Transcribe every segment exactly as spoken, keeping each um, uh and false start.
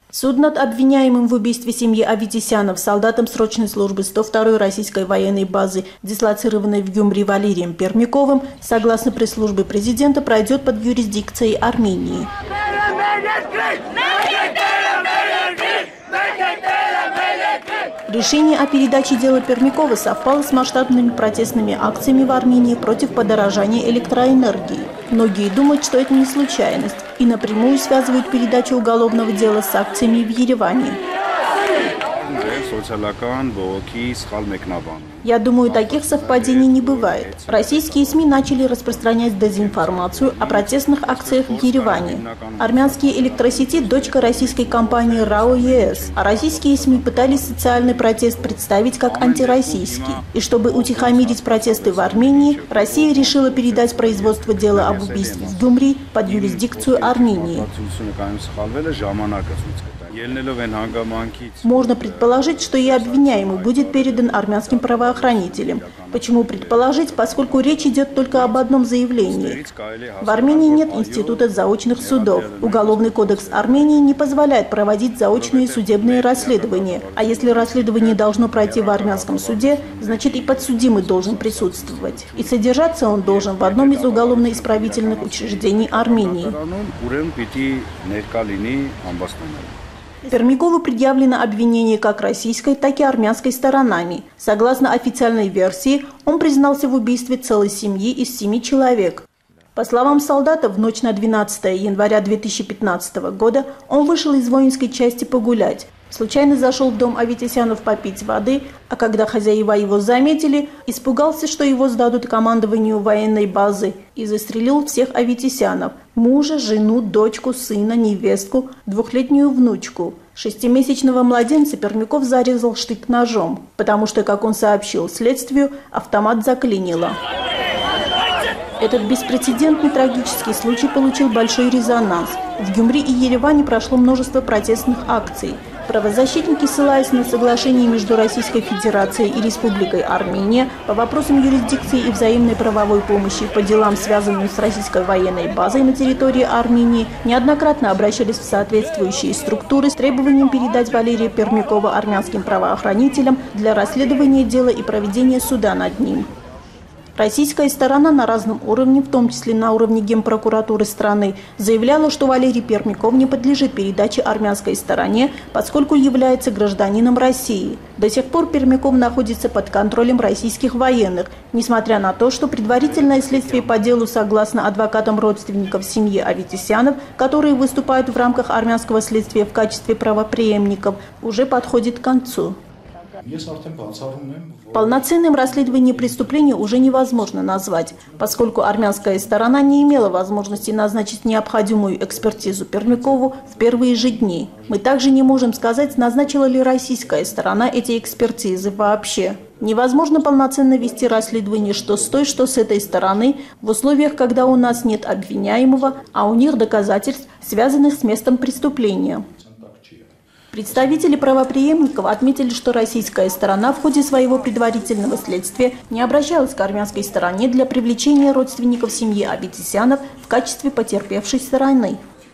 Суд над обвиняемым в убийстве семьи Аветисянов, солдатом срочной службы сто второй российской военной базы, дислоцированной в Гюмри Валерием Пермяковым, согласно пресс-службе президента, пройдет под юрисдикцией Армении. Решение о передаче дела Пермякова совпало с масштабными протестными акциями в Армении против подорожания электроэнергии. Многие думают, что это не случайность, и напрямую связывают передачу уголовного дела с акциями в Ереване. Я думаю, таких совпадений не бывает. Российские СМИ начали распространять дезинформацию о протестных акциях в Ереване. Армянские электросети – дочка российской компании РАО ЕС, а российские СМИ пытались социальный протест представить как антироссийский. И чтобы утихомирить протесты в Армении, Россия решила передать производство дела об убийстве в Гюмри под юрисдикцию Армении. Можно предположить, что и обвиняемый будет передан армянским правоохранителям. Почему предположить? Поскольку речь идет только об одном заявлении. В Армении нет института заочных судов. Уголовный кодекс Армении не позволяет проводить заочные судебные расследования. А если расследование должно пройти в армянском суде, значит и подсудимый должен присутствовать. И содержаться он должен в одном из уголовно-исправительных учреждений Армении. Пермякову предъявлено обвинение как российской, так и армянской сторонами. Согласно официальной версии, он признался в убийстве целой семьи из семи человек. По словам солдата, в ночь на двенадцатое января две тысячи пятнадцатого года он вышел из воинской части погулять. Случайно зашел в дом Аветисянов попить воды, а когда хозяева его заметили, испугался, что его сдадут командованию военной базы, и застрелил всех Аветисянов – мужа, жену, дочку, сына, невестку, двухлетнюю внучку. Шестимесячного младенца Пермяков зарезал штык-ножом, потому что, как он сообщил следствию, автомат заклинило. Этот беспрецедентный трагический случай получил большой резонанс. В Гюмри и Ереване прошло множество протестных акций. Правозащитники, ссылаясь на соглашение между Российской Федерацией и Республикой Армения по вопросам юрисдикции и взаимной правовой помощи по делам, связанным с российской военной базой на территории Армении, неоднократно обращались в соответствующие структуры с требованием передать Валерия Пермякова армянским правоохранителям для расследования дела и проведения суда над ним. Российская сторона на разном уровне, в том числе на уровне Генпрокуратуры страны, заявляла, что Валерий Пермяков не подлежит передаче армянской стороне, поскольку является гражданином России. До сих пор Пермяков находится под контролем российских военных, несмотря на то, что предварительное следствие по делу, согласно адвокатам родственников семьи Аветисянов, которые выступают в рамках армянского следствия в качестве правопреемников, уже подходит к концу. Полноценным расследование преступления уже невозможно назвать, поскольку армянская сторона не имела возможности назначить необходимую экспертизу Пермякову в первые же дни. Мы также не можем сказать, назначила ли российская сторона эти экспертизы вообще. Невозможно полноценно вести расследование что с той, что с этой стороны, в условиях, когда у нас нет обвиняемого, а у них доказательств, связанных с местом преступления. Представители правопреемников отметили, что российская сторона в ходе своего предварительного следствия не обращалась к армянской стороне для привлечения родственников семьи Аветисянов в качестве потерпевшей стороны.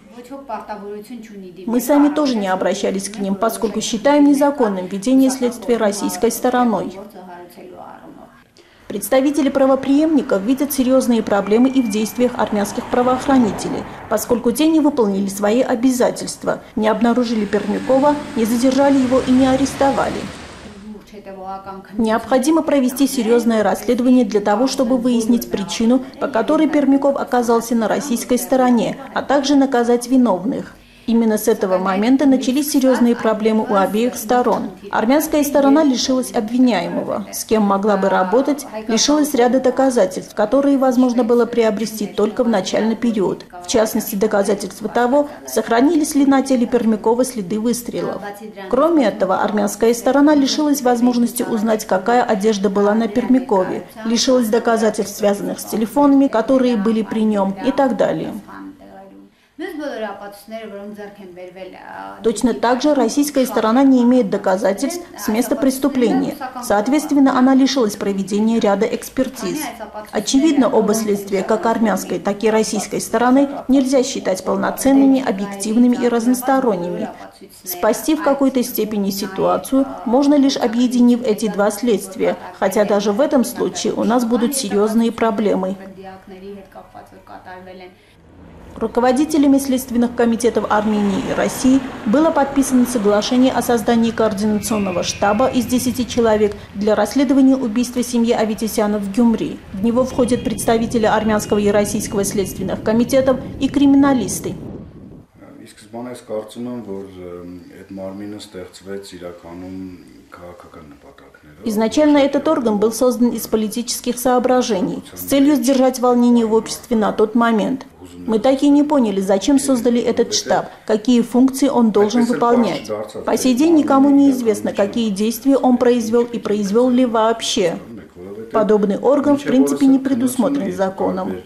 Мы сами тоже не обращались к ним, поскольку считаем незаконным ведение следствия российской стороной. Представители правопреемников видят серьезные проблемы и в действиях армянских правоохранителей, поскольку те не выполнили свои обязательства, не обнаружили Пермякова, не задержали его и не арестовали. Необходимо провести серьезное расследование для того, чтобы выяснить причину, по которой Пермяков оказался на российской стороне, а также наказать виновных. Именно с этого момента начались серьезные проблемы у обеих сторон. Армянская сторона лишилась обвиняемого, с кем могла бы работать, лишилась ряда доказательств, которые возможно было приобрести только в начальный период. В частности, доказательства того, сохранились ли на теле Пермякова следы выстрелов. Кроме этого, армянская сторона лишилась возможности узнать, какая одежда была на Пермякове, лишилась доказательств, связанных с телефонами, которые были при нем, и так далее. Точно так же российская сторона не имеет доказательств с места преступления. Соответственно, она лишилась проведения ряда экспертиз. Очевидно, оба следствия, как армянской, так и российской стороны, нельзя считать полноценными, объективными и разносторонними. Спасти в какой-то степени ситуацию можно лишь объединив эти два следствия, хотя даже в этом случае у нас будут серьезные проблемы. Руководителями следственных комитетов Армении и России было подписано соглашение о создании координационного штаба из десяти человек для расследования убийства семьи Аветисянов в Гюмри. В него входят представители армянского и российского следственных комитетов и криминалисты. Изначально этот орган был создан из политических соображений, с целью сдержать волнение в обществе на тот момент. Мы так и не поняли, зачем создали этот штаб, какие функции он должен выполнять. По сей день никому не известно, какие действия он произвел и произвел ли вообще. Подобный орган в принципе не предусмотрен законом.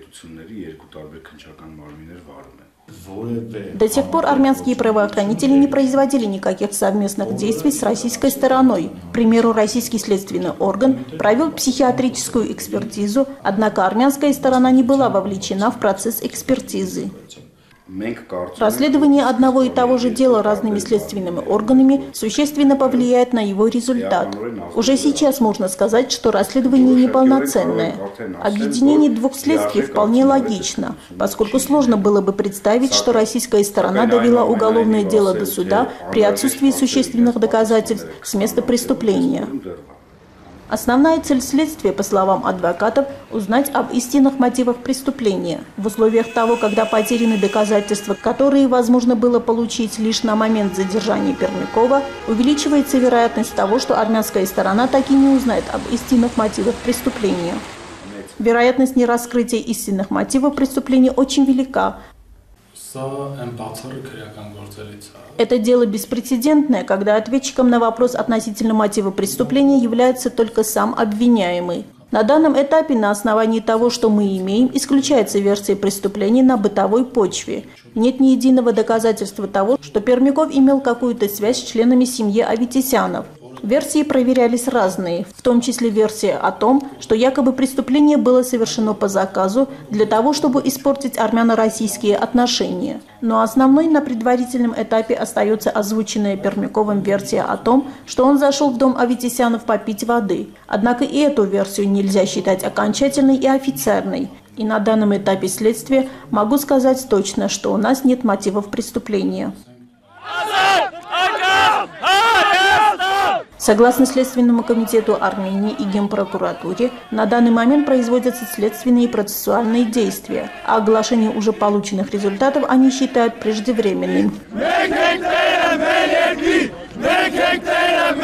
До сих пор армянские правоохранители не производили никаких совместных действий с российской стороной. К примеру, российский следственный орган провел психиатрическую экспертизу, однако армянская сторона не была вовлечена в процесс экспертизы. Расследование одного и того же дела разными следственными органами существенно повлияет на его результат. Уже сейчас можно сказать, что расследование неполноценное. Объединение двух следствий вполне логично, поскольку сложно было бы представить, что российская сторона довела уголовное дело до суда при отсутствии существенных доказательств с места преступления. Основная цель следствия, по словам адвокатов, узнать об истинных мотивах преступления. В условиях того, когда потеряны доказательства, которые возможно было получить лишь на момент задержания Пермякова, увеличивается вероятность того, что армянская сторона так и не узнает об истинных мотивах преступления. Вероятность нераскрытия истинных мотивов преступления очень велика. Это дело беспрецедентное, когда ответчиком на вопрос относительно мотива преступления является только сам обвиняемый. На данном этапе на основании того, что мы имеем, исключается версия преступления на бытовой почве. Нет ни единого доказательства того, что Пермяков имел какую-то связь с членами семьи Аветисянов. Версии проверялись разные, в том числе версия о том, что якобы преступление было совершено по заказу для того, чтобы испортить армяно-российские отношения. Но основной на предварительном этапе остается озвученная Пермяковым версия о том, что он зашел в дом Аветисянов попить воды. Однако и эту версию нельзя считать окончательной и официальной. И на данном этапе следствия могу сказать точно, что у нас нет мотивов преступления. Согласно Следственному комитету Армении и Генпрокуратуре, на данный момент производятся следственные и процессуальные действия, а оглашение уже полученных результатов они считают преждевременным.